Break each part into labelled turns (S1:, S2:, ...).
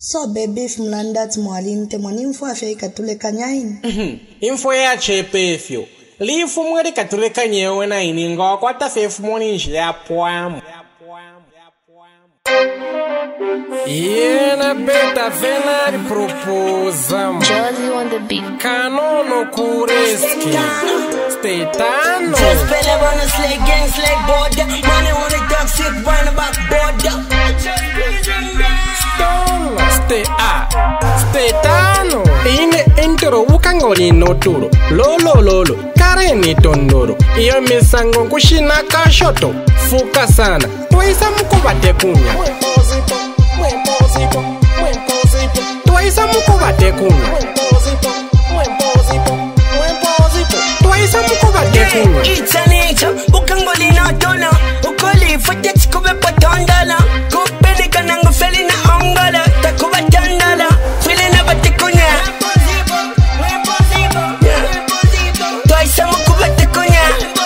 S1: So baby mlandat mwalini temwani info afya ikatuleka nyaini.
S2: Info ya chepe fyo. Lifu mwere katuleka nyewe na iningo kwa tafefu mwani njia poamu. Yena beta venari proposam.
S3: Josie on the beat.
S2: Kanono kureski. Stetano.
S4: Just pele wanna slay gang, slay border. Money on the dog, sit round about border.
S2: Stetano. Ine intro ukangoli noturo. Lolo. Kareni tondoro. Iyo misango kushina kashoto. Fuka sana. Twaisa mukubate kunya. Twaisa mukubate kunya. Twaisa mukubate kunya.
S4: It's a nature. Ukangoli notona. Ukoli fute chikube patondala. Kupeni kanango feli na ongala. Takuba tandala. Fili na bate kunya. Twaisa mukubate kunya.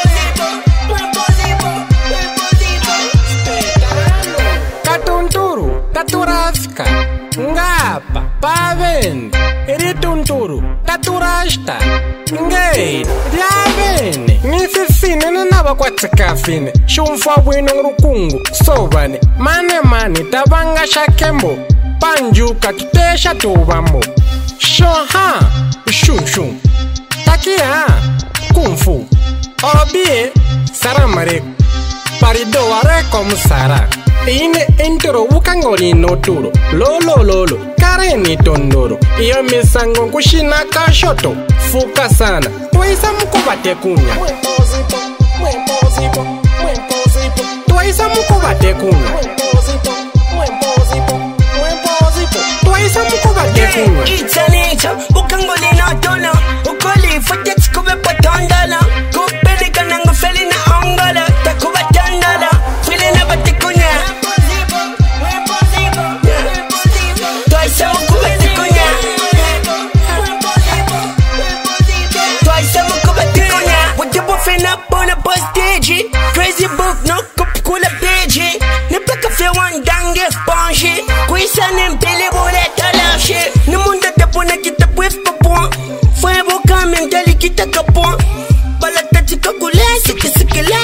S2: Katunturu, taturafka, ngapa, pavendi, iritunturu, taturashta, ngei, riavene, nififine nanava kwa tsikafine, shumfa wino rukungu, sovane, mane, tabanga shakembo, panjuka tutesha tuvambo, shoha, shun, takia, kungfu, obie, saramareku, parido wareko musara. Ine intro ukangoli noturo. Lolo. Kareni tondoro. Iyo misango kushina kashoto. Fuka sana. Twaisa mukubate kunya. Twaisa mukubate kunya. Twaisa mukubate kunya.
S4: It's a nature. Ukangoli notona. Ukoli fute chikube patondala. Kupeni kanango feli na ongala. Takuba tandala. Fili na bate kunya. Twaisa mukubate kunya. Twaisa mukubate kunya. With the buffing up on a bus stage. Crazy book, no cup kula page. Ne paka fe one dange sponge. Kuisa nempele bole talashi. Ne munda tapona kita puef papon. Fue boka mentali kita kapon. Balata tika kulasi kisikila.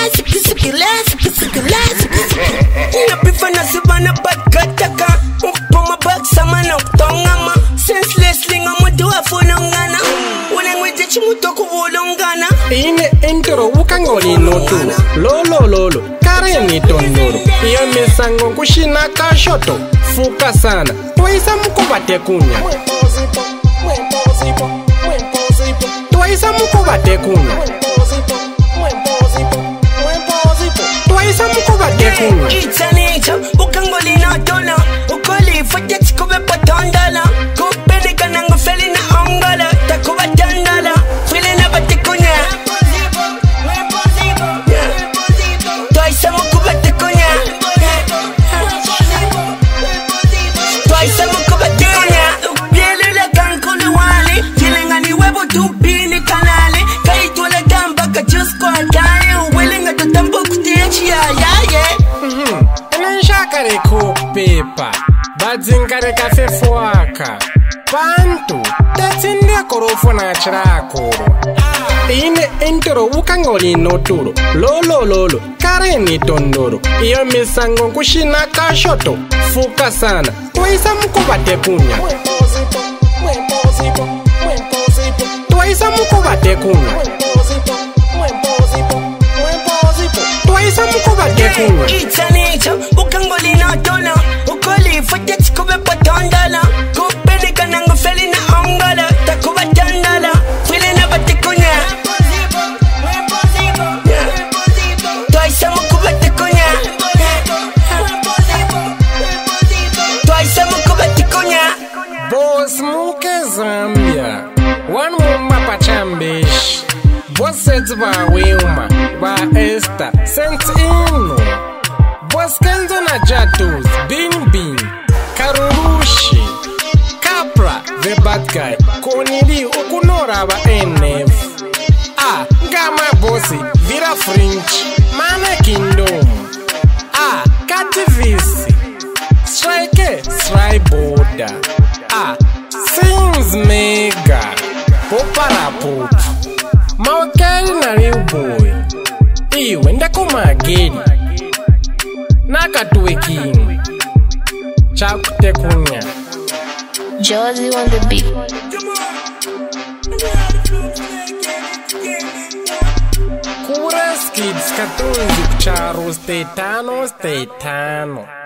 S4: Ina pifana sibana patkataka. Ukpoma bag sama na uktongama. Senseless linga muduwa funongana. Unengweje chimutoku volongana.
S2: Ine intro ukangoli noturo. Lolo. Kareni tondoro. Iyo misango kushina kashoto. Fuka sana. Twaisa mukubate kunya. Twaisa mukubate kunya. Twaisa mukubate kunya.
S4: It's a nature. Ukangoli notona. Ukoli fute chikube patondala. Kupeni kanango feli na ongala. Takuba tandala. Fili na bate kunya. Twaisa mukubate kunya. Twaisa mukubate kunya. Bielula kankuli wali. Jilengani webo tupini kanali. Kaitwele gamba kachusko atari. Uwilinga tutambo kutiachi ya.
S2: Nshakare kupepa. Badzinkare kafefuaka. Pantu. Tetsindia korofo na chirakoro. Ine intro ukangoli noturo. Lolo. Kareni tondoro. Iyo misango kushina kashoto. Fuka sana. Twaisa mukubate kunya. Twaisa mukubate kunya. Twaisa mukubate kunya.
S4: It's a nature. Ukangoli notona. Ukoli fute chikube patondala. Kupeni kanango feli na ongala. Takuba tandala. Fili na bate kunya. Twaisa mukubate kunya. Twaisa mukubate kunya.
S2: Boss muke Zambia. One mumma pachambish. Bossets ba Wilma. Ba Esther. Sent ino. Boss Kenzo na Jatus. Bin. Karurushi. Capra. The bad guy. Konili ukunora ba NF. Gama bossi. Vira French. Mana Kingdom. Kativisi. Strike Border. poparapo mawakali naliuboy iwe ndakumageni nakatuwekini chakutekunya
S3: Josie on the beat.
S2: Kura skids katunzi kucharo stay tano